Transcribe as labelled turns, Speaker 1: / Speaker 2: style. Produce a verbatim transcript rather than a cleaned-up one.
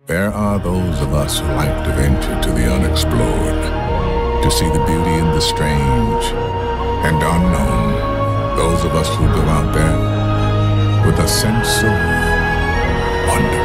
Speaker 1: There are those of us who like to venture to the unexplored, to see the beauty in the strange and unknown. Those of us who go out there with a sense of wonder.